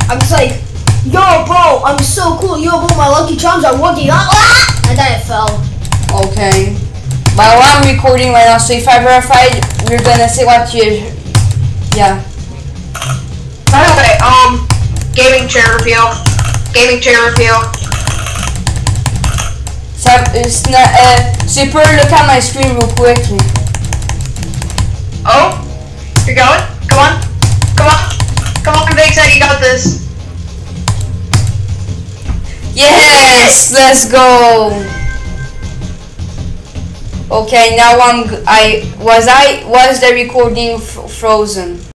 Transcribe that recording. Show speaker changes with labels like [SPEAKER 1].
[SPEAKER 1] I'm just like, yo, bro, I'm so cool. Yo, bro, my Lucky Charms are working. And then it fell.
[SPEAKER 2] Okay. But I'm recording right now, so if I verified, you're gonna say what you. Yeah.
[SPEAKER 3] By the way, gaming chair reveal. Gaming chair reveal.
[SPEAKER 2] Super, look at my screen real quickly.
[SPEAKER 3] Oh, you're going? Come on. Come on. Come on, Big Sad, you got this.
[SPEAKER 2] Yes, let's go. Okay, now was the recording frozen?